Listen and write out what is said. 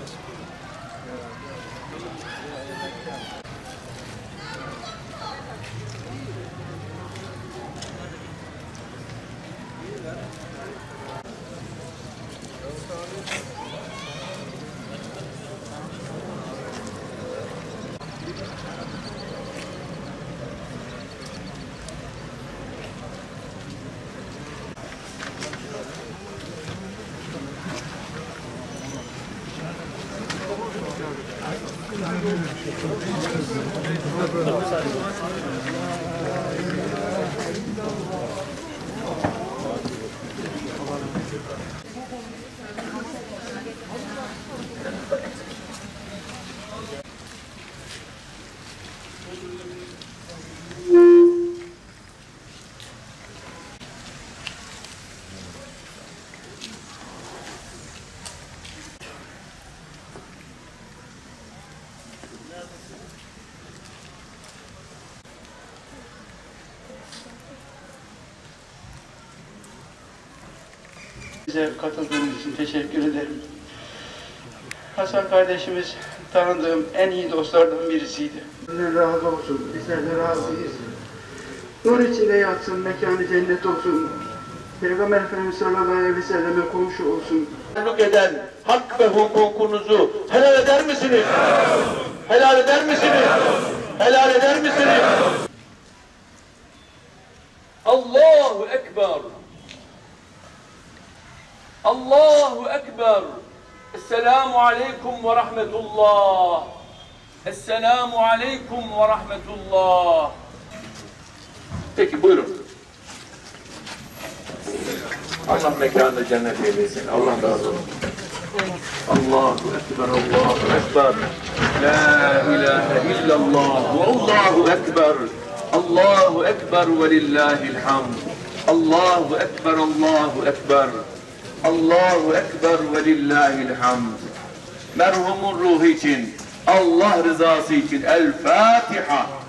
Bize katıldığınız için teşekkür ederim. Hasan kardeşimiz tanıdığım en iyi dostlardan birisiydi. Allah razı olsun, bizler de razıyız. Nur içinde yatsın, mekanı cennet olsun. Peygamber Efendimiz sallallahu aleyhi ve selleme komşu olsun. Taalluk eden hak ve hukukunuzu helal eder misiniz? Helal eder misiniz? Helal eder misiniz? Allahu Ekber. Allahu Ekber. Esselamu aleyküm ve rahmetullah. Esselamu aleyküm ve rahmetullah. Peki buyurun. Allah mekanını cennet eylesin. Allah razı olsun. Allahu Ekber, Allahu Ekber. La ilahe illallah ve Allahu Ekber. Allahu Ekber ve lillahil hamd. Allahu Ekber, Allahu Ekber. Allahu Ekber ve lillahil hamd. Merhumun ruhu için, Allah rızası için El Fatiha.